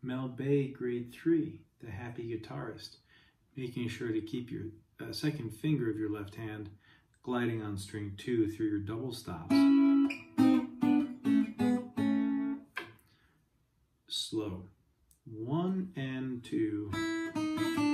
Mel Bay, grade 3, The Happy Guitarist, making sure to keep your second finger of your left hand gliding on string 2 through your double stops. Slow. 1 and 2.